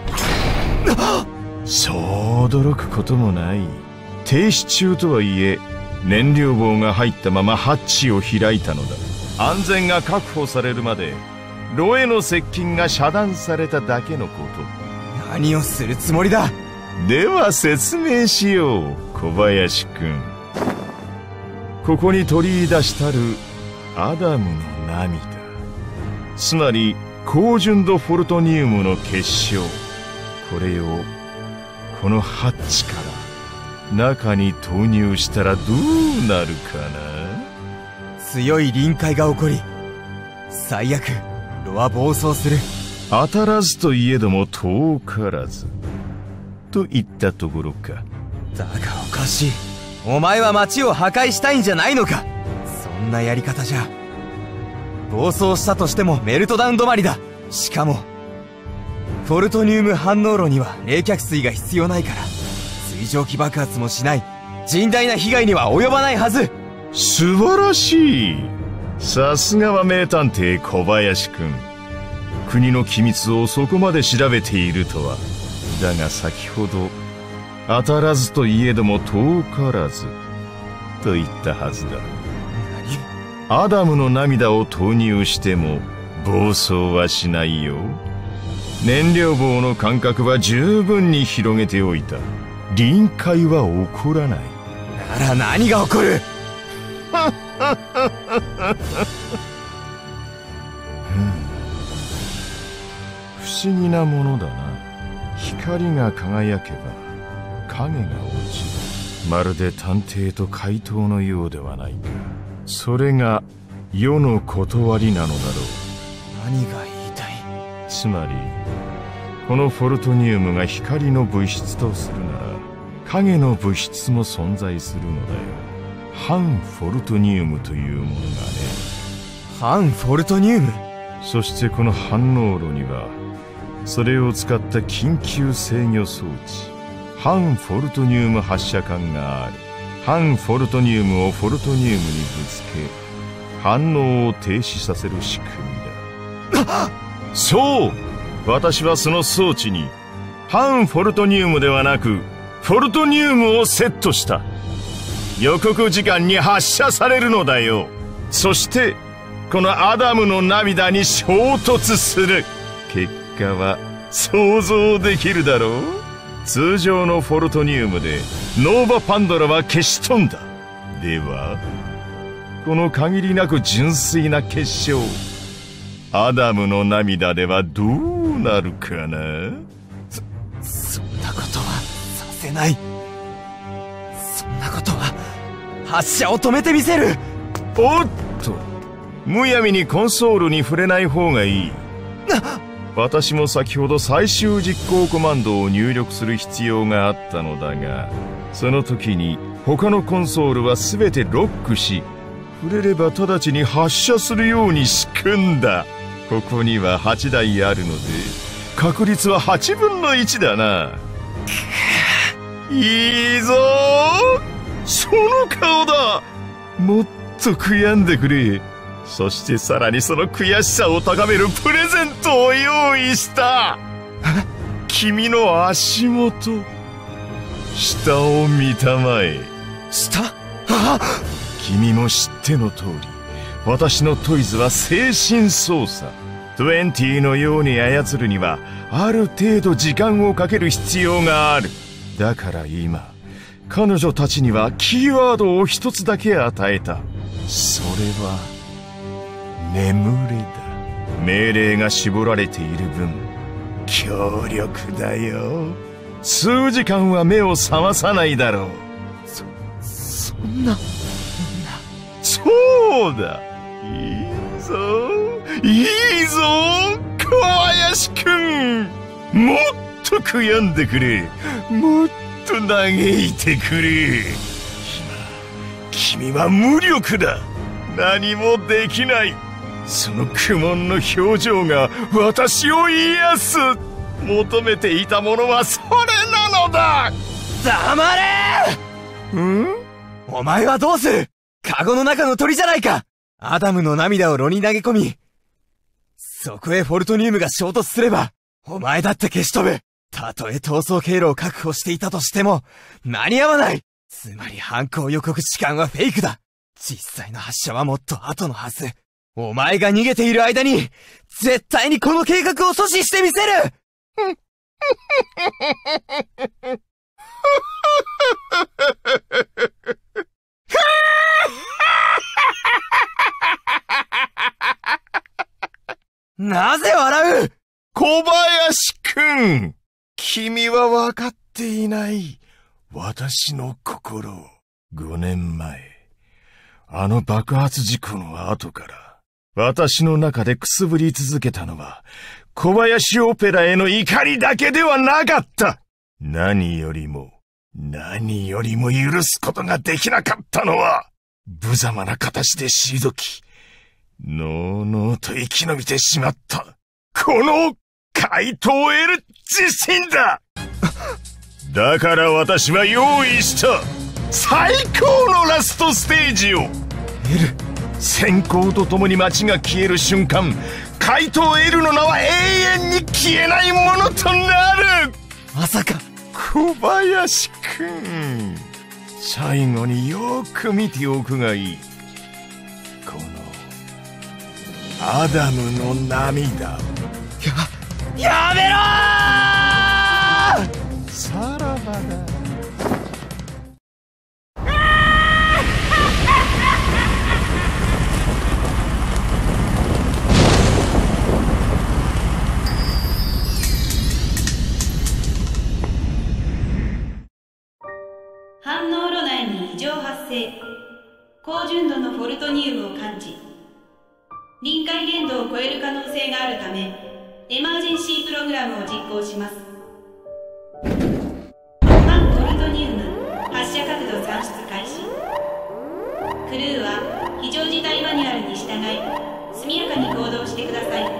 う。そう驚くこともない。停止中とはいえ燃料棒が入ったままハッチを開いたのだ。安全が確保されるまで炉への接近が遮断されただけのこと。 何をするつもりだ。 では説明しよう、小林君。ここに取り出したるアダムの涙、つまり高純度フォルトニウムの結晶、これをこのハッチから中に投入したらどうなるかな。 強い臨界が起こり、最悪炉は暴走する。 当たらずといえども遠からずといったところか。 だがおかしい。お前は街を破壊したいんじゃないのか。そんなやり方じゃ暴走したとしてもメルトダウン止まりだ。しかもフォルトニウム反応炉には冷却水が必要ないから水蒸気爆発もしない。甚大な被害には及ばないはず。 素晴らしい。さすがは名探偵小林君。国の機密をそこまで調べているとは。だが先ほど当たらずといえども遠からずと言ったはずだ。アダムの涙を投入しても暴走はしないよ。燃料棒の間隔は十分に広げておいた。臨界は起こらない。 なら何が起こる。 不思議なものだな。光が輝けば影が落ちる。まるで探偵と怪盗のようではないか。それが世の断りなのだろう。 何が言いたい。 つまりこのフォルトニウムが光の物質とするなら影の物質も存在するのだよ。反フォルトニウムというものがね。 反フォルトニウム。 そしてこの反応炉にはそれを使った緊急制御装置、反フォルトニウム発射管がある。反フォルトニウムをフォルトニウムにぶつけ反応を停止させる仕組みだ。そう、私はその装置に反フォルトニウムではなくフォルトニウムをセットした。予告時間に発射されるのだよ。そしてこのアダムの涙に衝突する。結果は想像できるだろう。通常のフォルトニウムでノーバパンドラは消し飛んだ。ではこの限りなく純粋な結晶アダムの涙ではどうなるかな。 そんなことはさせない。そんなことは発射を止めてみせる。 おっと、むやみにコンソールに触れない方がいい。私も先ほど最終実行コマンドを入力する必要があったのだが、その時に他のコンソールは全てロックし、触れれば直ちに発射するように仕組んだ。ここには8台あるので確率は8分の1だな。いいぞー、その顔だ。もっと悔やんでくれ。そしてさらにその悔しさを高めるプレゼントを用意した。君の足元、下を見たまえ。 下？ 君も知っての通り、私のトイズは精神操作。20のように操るにはある程度時間をかける必要がある。だから今彼女たちにはキーワードを一つだけ与えた。それは眠れだ。命令が絞られている分強力だよ。数時間は目を覚まさないだろう。 そんな。 そうだ、いいぞいいぞ小林くん。もっと悔やんでくれ。もっと嘆いてくれ。今君は無力だ。何もできない。その苦悶の表情が私を癒す。求めていたものはそれなのだ。 黙れ！お前はどうする？カゴの中の鳥じゃないか。 アダムの涙を炉に投げ込み、そこへフォルトニウムが衝突すれば、お前だって消し飛ぶ。たとえ逃走経路を確保していたとしても、間に合わない。つまり犯行予告時間はフェイクだ。実際の発射はもっと後のはず。お前が逃げている間に、絶対にこの計画を阻止してみせる。なぜ笑う？ 小林くん、君は分かっていない。私の心を。5年前、あの爆発事故の後から、私の中でくすぶり続けたのは、小林オペラへの怒りだけではなかった。何よりも許すことができなかったのは、無様な形で退き、のうのうと生き延びてしまった、この回答を得る自信だ。だから私は用意した最高のラストステージを。閃光とともに街が消える瞬間、怪盗 L の名は永遠に消えないものとなる。 まさか小林くん、最後によく見ておくがいい。このアダムの涙を。 やめろー！ さらばだ。 反応炉内に異常発生。高純度のフォルトニウムを感知。臨界限度を超える可能性があるため、エマージェンシープログラムを実行します。反フォルトニウム発射角度算出開始。クルーは非常事態マニュアルに従い、速やかに行動してください。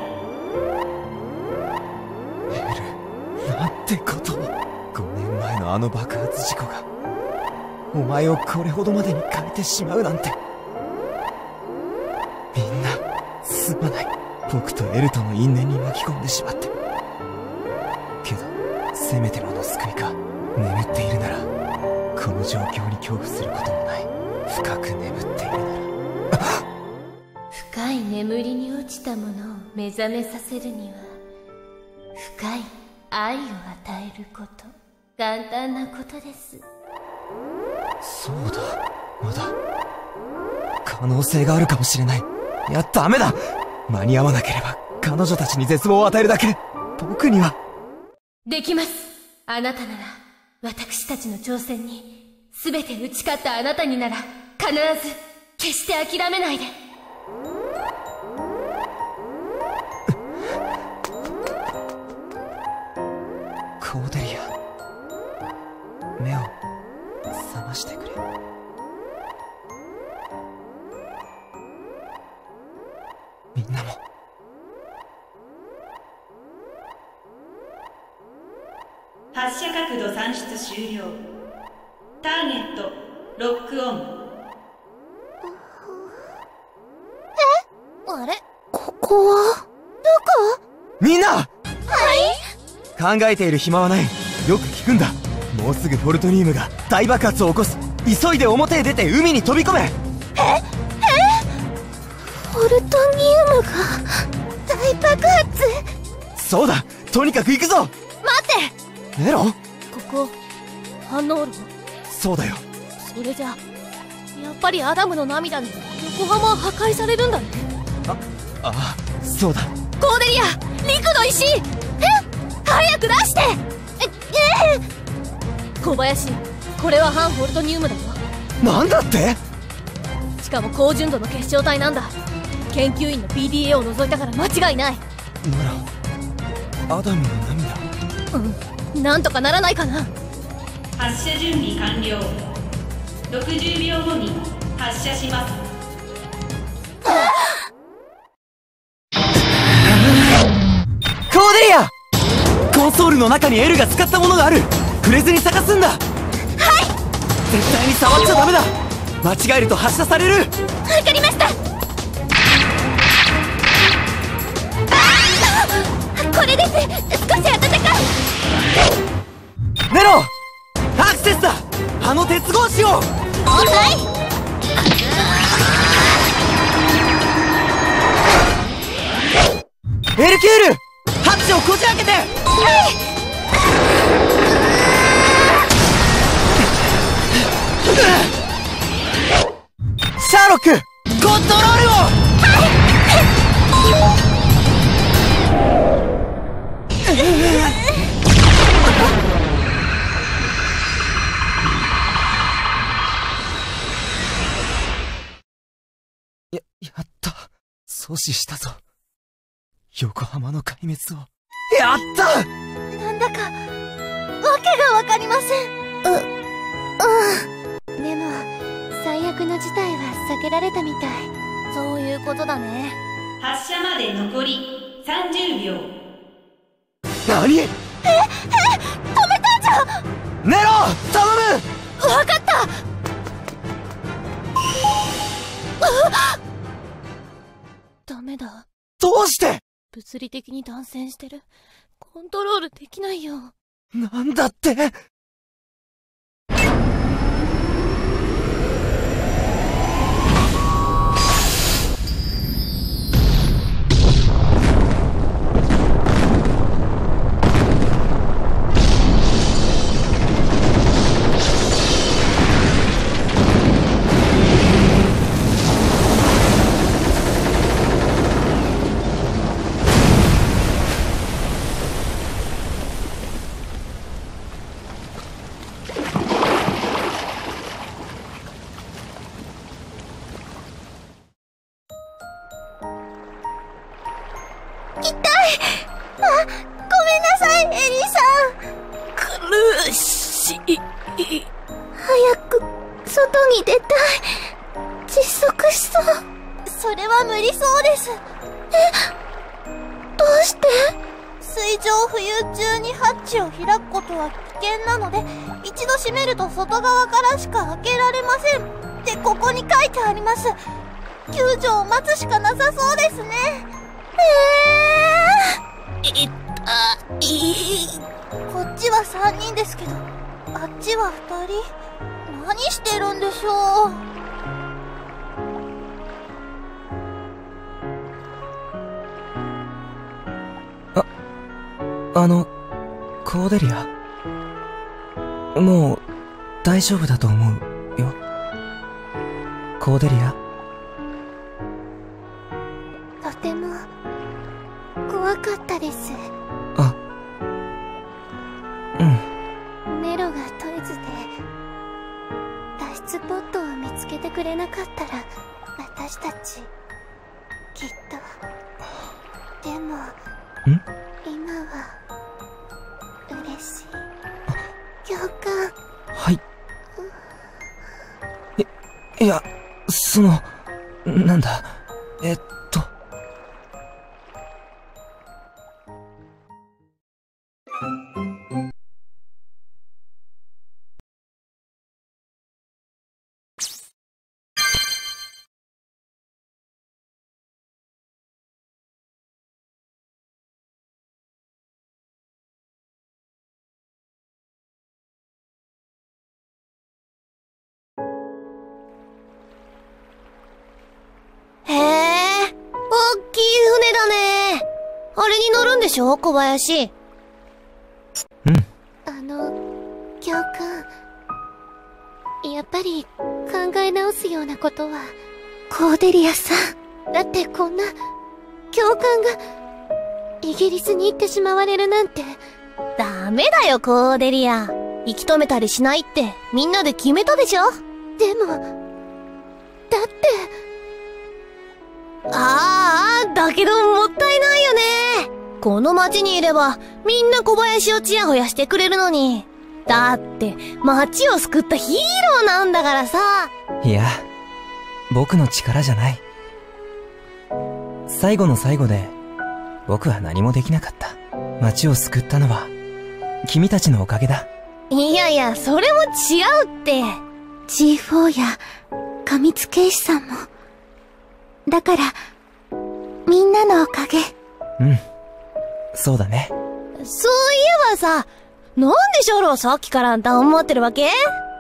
なんてことを。5年前のあの爆発事故がお前をこれほどまでに変えてしまうなんて。みんなすまない。僕とエルとの因縁に巻き込んでしまって。けどせめてもの救いか。眠っているならこの状況に恐怖することもない。深く眠っているなら深い眠りに落ちたものを目覚めさせるには、深い愛を与えること、簡単なことです。 そうだ、まだ可能性があるかもしれない。いや、ダメだ。間に合わなければ彼女たちに絶望を与えるだけ。僕にはできます。あなたなら、私たちの挑戦に全て打ち勝ったあなたになら、必ず決して諦めないで。 コーデリア、目を覚ましてくれ。みんなも。 発射角度算出終了。ターゲットロックオン。 あれ？ここはどこ？ みんな！ はい？ 考えている暇はない。よく聞くんだ。もうすぐフォルトニウムが大爆発を起こす。急いで表へ出て海に飛び込め。 フォルトニウムが大爆発？ そうだ、とにかく行くぞ。 待って！ エロ？ ここ、反応炉？ そうだよ。 それじゃ、やっぱりアダムの涙で横浜は破壊されるんだね。 ああ、そうだ。 コーデリア、陸の石！早く出して！小林、これは反フォルトニウムだよ。 なんだって？ しかも高純度の結晶体なんだ。研究員の PDA を除いたから間違いない。 ならアダムの涙。 なんとかならないかな。 発射準備完了。60秒後に発射します。 コーデリア！コンソールの中に L が使ったものがある。触れずに探すんだ。はい。絶対に触っちゃダメだ。間違えると発射される。 わかりました。 これです。少し暖かい。 ネロ、アクセスだ。あの鉄格子を。 はい。 エルキュール、ハッチをこじ開けて。はい。シャーロック、コントロールを。やった。阻止したぞ。横浜の壊滅を。やった。 なんだか、わけがわかりません。でも、最悪の事態は避けられたみたい。 そういうことだね。 発射まで残り30秒。 何？ 止めたんじゃ。 ネロ、頼む。 わかった。 ダメだ。 どうして？ 物理的に断線してる。コントロールできないよ。 なんだって？ 早く外に出たい。窒息しそう。それは無理そうです。どうして？水上浮遊中にハッチを開くことは危険なので、一度閉めると外側からしか開けられませんってここに書いてあります。救助を待つしかなさそうですね。こっちは3人ですけど、あっちは2人。何してるんでしょう。 コーデリア。もう大丈夫だと思うよ。コーデリア。 とても怖かったです。 あ、 ネロがトイズで脱出ポットを見つけてくれなかったら、私たちきっと。でも今は嬉しい。教官。 はい。いや、なんだ、 あれに乗るんでしょ、小林。 教官。やっぱり考え直すようなことは。コーデリアさん。だってこんな、教官が、イギリスに行ってしまわれるなんて。 ダメだよ、コーデリア。息止めたりしないって、みんなで決めたでしょ。 でも、だって。 だけどもったいないよね。この街にいれば、みんな小林をチヤホヤしてくれるのに。だって、街を救ったヒーローなんだからさ。 いや、僕の力じゃない。最後の最後で、僕は何もできなかった。街を救ったのは、君たちのおかげだ。 いやいや、それも違うって。 G4 や、過密警視さんも。だから、みんなのおかげ。 そうだね。 そういえばさ、なんでショロはさっきから黙ってるわけ？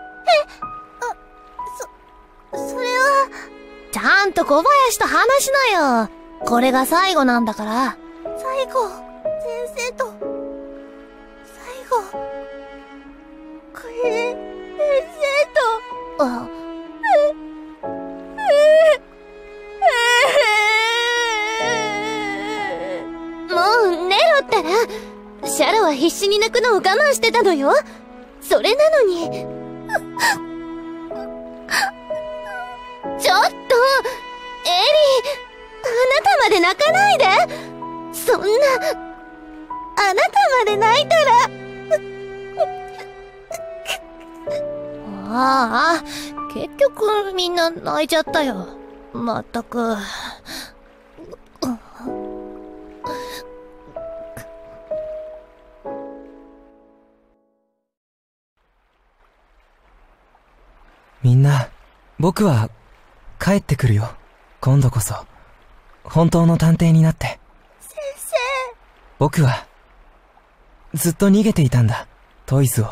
それは。 ちゃんと小林と話しなよ。これが最後なんだから。 最後、先生と、最後、楓先生と、もうネロったら、シャロは必死に泣くのを我慢してたのよ。それなのに。ちょっと、エリー、あなたまで泣かないで。そんな、あなたまで泣いたら。 ああ、結局みんな泣いちゃったよ。まったく。 みんな、僕は帰ってくるよ。今度こそ、本当の探偵になって。 先生。 僕は、ずっと逃げていたんだ、トイズを。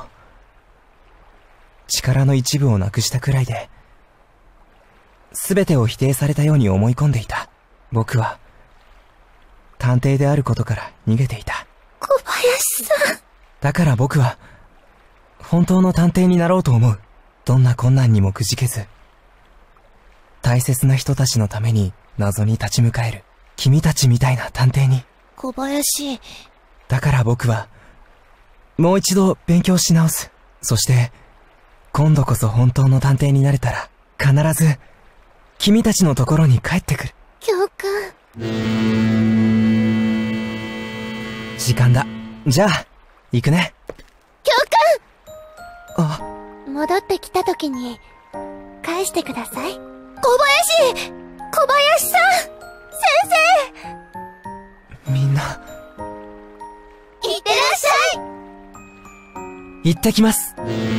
力の一部をなくしたくらいで、すべてを否定されたように思い込んでいた。僕は、探偵であることから逃げていた。 小林さん。 だから僕は、本当の探偵になろうと思う。どんな困難にもくじけず、大切な人たちのために謎に立ち向かえる、君たちみたいな探偵に。 小林。 だから僕は、もう一度勉強し直す。そして、今度こそ本当の探偵になれたら、必ず、君たちのところに帰ってくる。 教官。 時間だ。じゃあ、行くね。 教官。 あ。 戻ってきた時に、返してください。 小林！ 小林さん！先生！みんな。 いってらっしゃい！ 行ってきます。